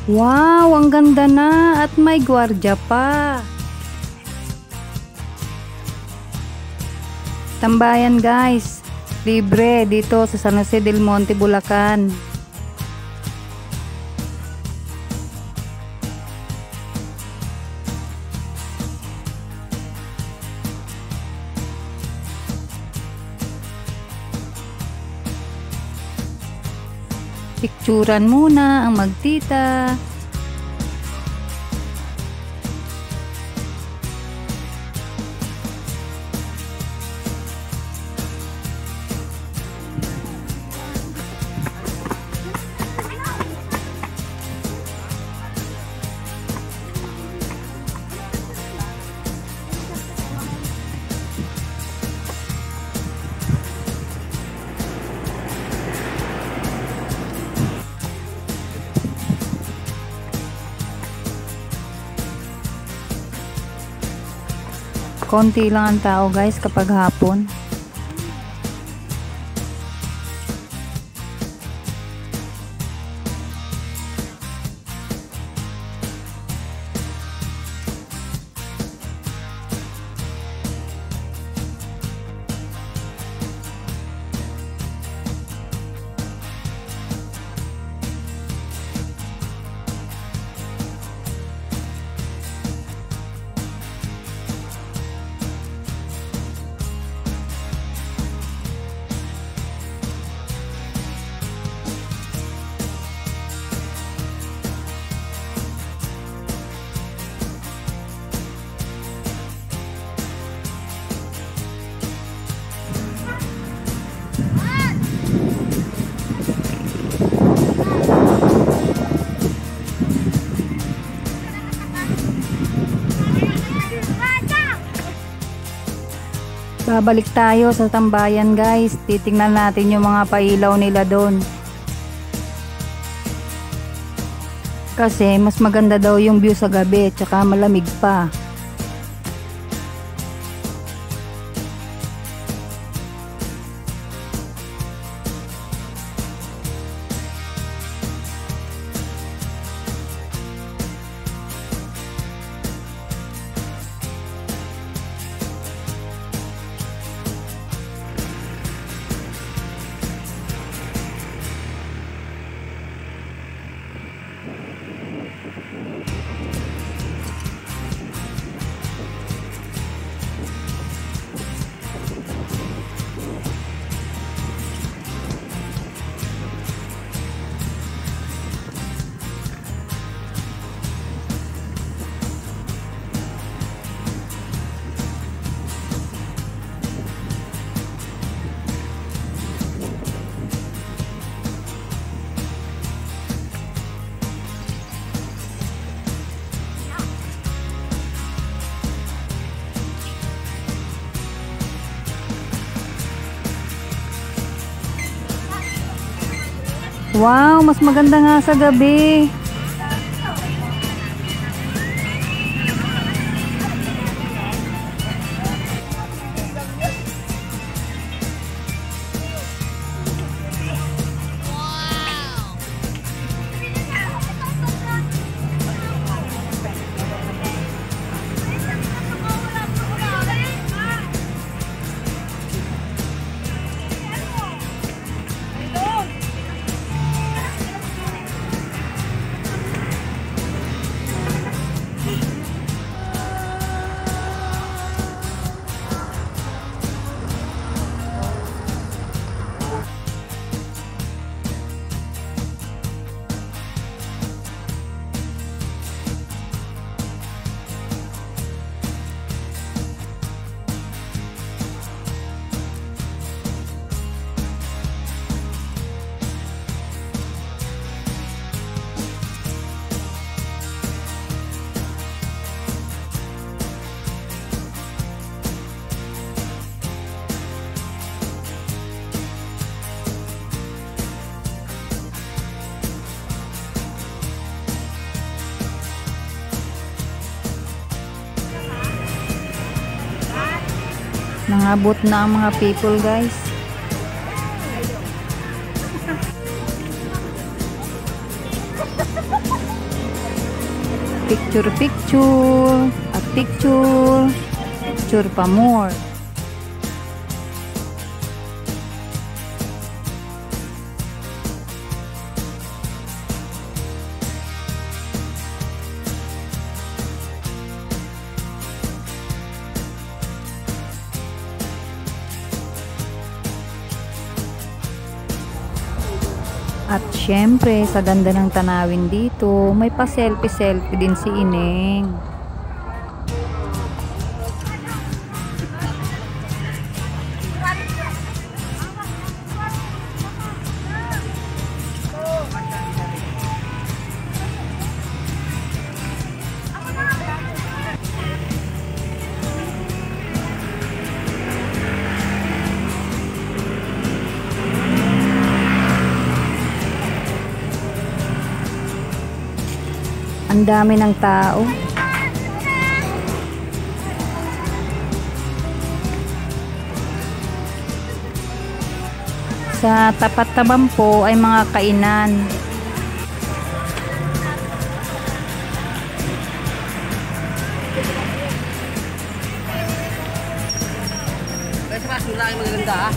Wow, ang ganda na at may gwardiya pa. Tambayan guys, libre dito sa San Jose del Monte, Bulacan. Picturan muna ang magtita. Konti lang ang tao guys kapag hapon. Babalik tayo sa tambayan guys. Titingnan natin yung mga pailaw nila doon. Kasi mas maganda daw yung view sa gabi at saka malamig pa. Wow, mas maganda nga sa gabi. Nangabot na ang mga people guys. picture at picture pa more. At syempre, sa ganda ng tanawin dito, may pa-selfie-selfie din si Ineng. Ang dami ng tao. Sa tapat-taban po ay mga kainan. Kasi masula ay maganda ha.